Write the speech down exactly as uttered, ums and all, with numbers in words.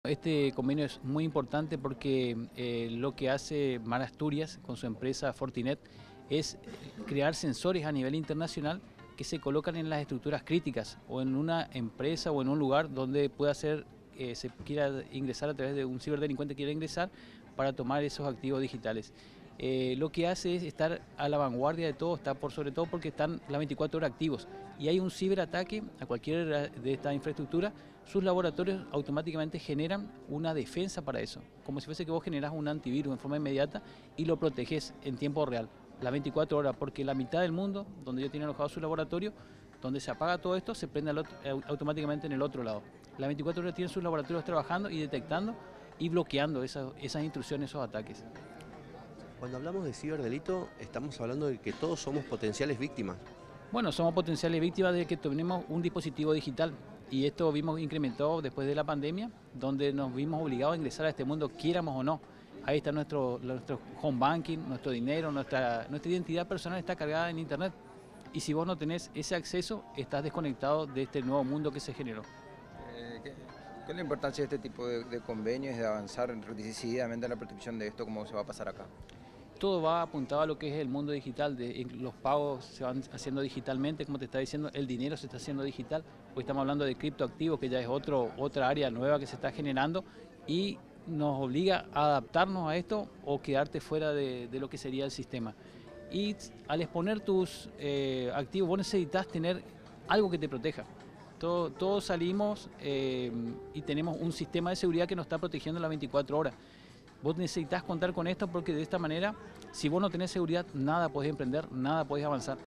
Este convenio es muy importante porque eh, lo que hace Mar Asturias con su empresa Fortinet es crear sensores a nivel internacional que se colocan en las estructuras críticas o en una empresa o en un lugar donde pueda ser, eh, se quiera ingresar a través de un ciberdelincuente quiera ingresar para tomar esos activos digitales. Eh, lo que hace es estar a la vanguardia de todo, está por sobre todo porque están las veinticuatro horas activos y hay un ciberataque a cualquiera de esta infraestructura, sus laboratorios automáticamente generan una defensa para eso, como si fuese que vos generás un antivirus en forma inmediata y lo proteges en tiempo real, las veinticuatro horas, porque la mitad del mundo, donde ellos tienen alojado su laboratorio, donde se apaga todo esto, se prende otro, automáticamente en el otro lado. Las veinticuatro horas tienen sus laboratorios trabajando y detectando y bloqueando esas, esas intrusiones, esos ataques. Cuando hablamos de ciberdelito, estamos hablando de que todos somos potenciales víctimas. Bueno, somos potenciales víctimas de que tenemos un dispositivo digital y esto vimos incrementado después de la pandemia, donde nos vimos obligados a ingresar a este mundo, quieramos o no. Ahí está nuestro, nuestro home banking, nuestro dinero, nuestra, nuestra identidad personal está cargada en internet. Y si vos no tenés ese acceso, estás desconectado de este nuevo mundo que se generó. Eh, ¿qué, qué es la importancia de este tipo de, de convenios, de avanzar decididamente en la protección de esto, como se va a pasar acá? Todo va apuntado a lo que es el mundo digital, de, los pagos se van haciendo digitalmente, como te está diciendo, el dinero se está haciendo digital, hoy estamos hablando de criptoactivos, que ya es otro, otra área nueva que se está generando y nos obliga a adaptarnos a esto o quedarte fuera de, de lo que sería el sistema. Y al exponer tus eh, activos, vos necesitas tener algo que te proteja. Todo, todos salimos eh, y tenemos un sistema de seguridad que nos está protegiendo las veinticuatro horas. Vos necesitas contar con esto porque de esta manera, si vos no tenés seguridad, nada podés emprender, nada podés avanzar.